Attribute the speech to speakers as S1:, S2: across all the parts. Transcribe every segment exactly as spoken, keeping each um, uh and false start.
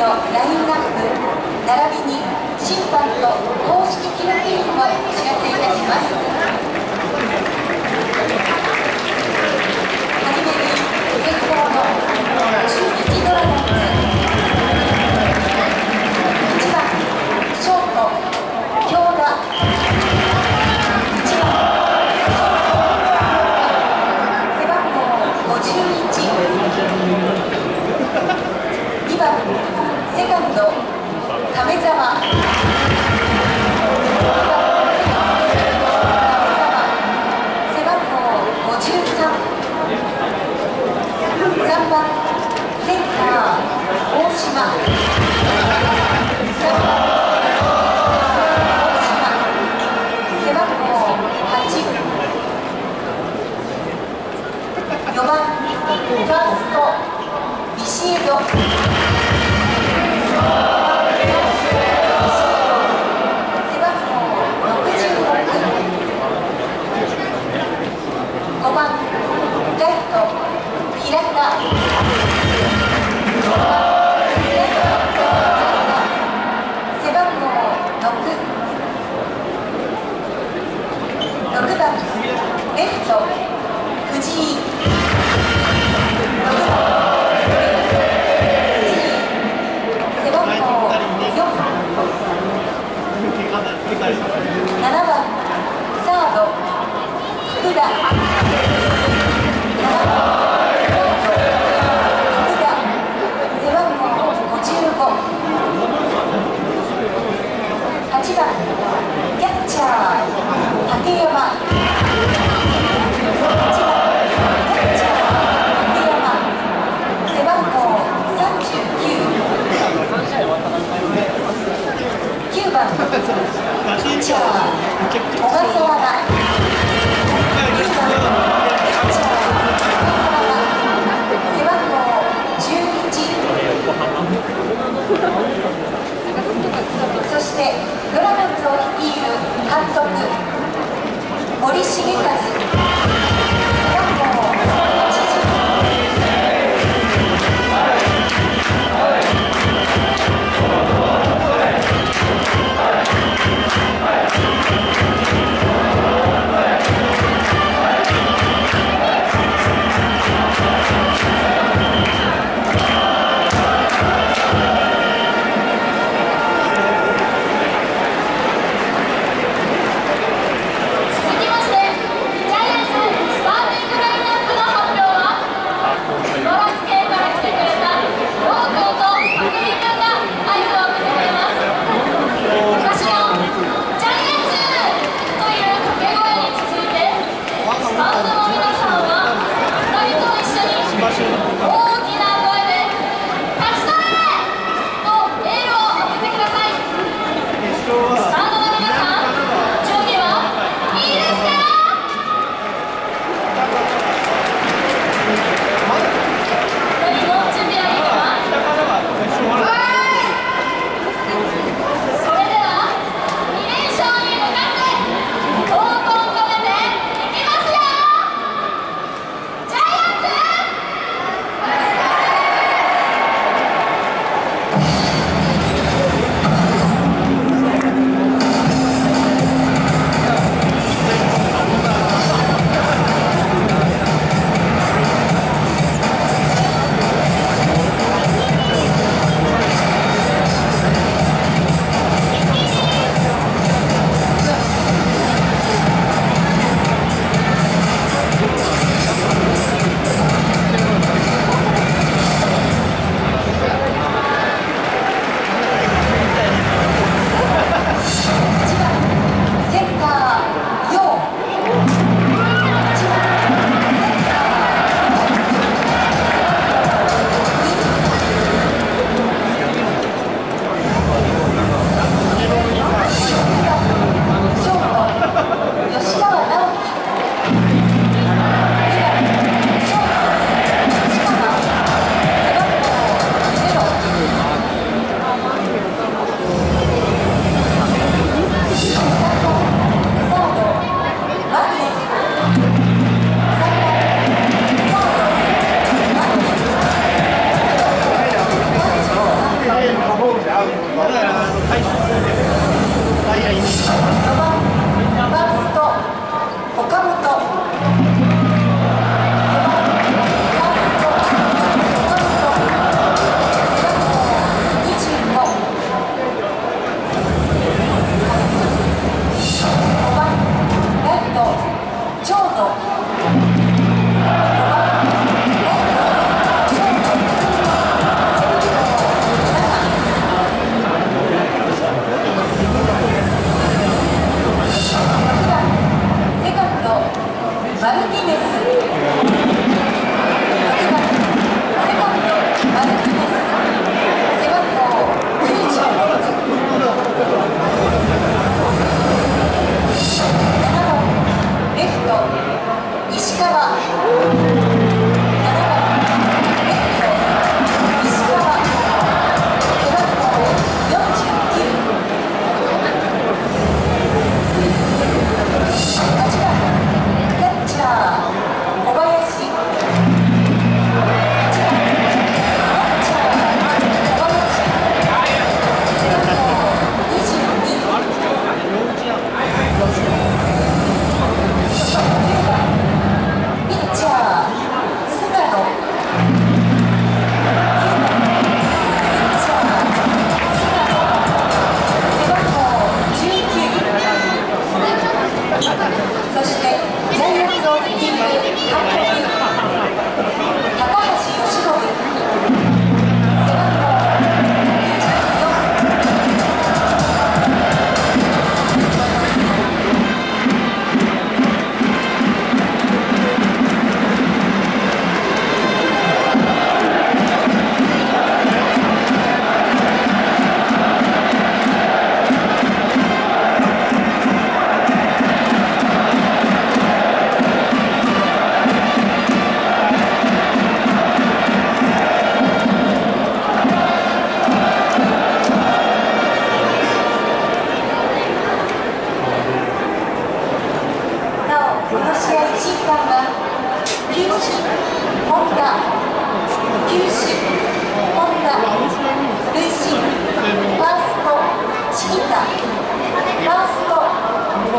S1: のラインナップ並びに審判と公式記録員をお知らせいたします。はじめに先攻の中日ドラゴンズいちばんショート京田、いちばんショート背番号ごじゅういち、にばんセカンド亀澤、背番号ごじゅうさん、さんばんセンター大島、さんばん大島背番号はち、よばんファーストビシエド、ごばんライト平田、背番号ろく、ろくばんレフト藤井、ろくばん背番号よん、ななばんサード福田、ななばんサード福田背番号ごじゅうご、はちばんキャッチャー竹山、はちばんキャッチャー竹山背番号さんじゅうきゅう、きゅうばんピッチャー小笠原、じゅうばんキャッチャー小笠原背番号じゅういち、そしてドラゴンズを率いる監督森重和、背番号はちじゅう、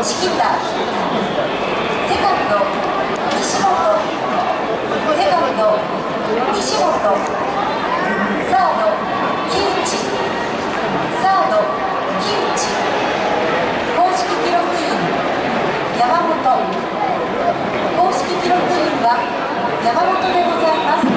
S1: しきったセカンド西本セカンド西本サード木内サード木内公式記録員山本公式記録員は山本でございます。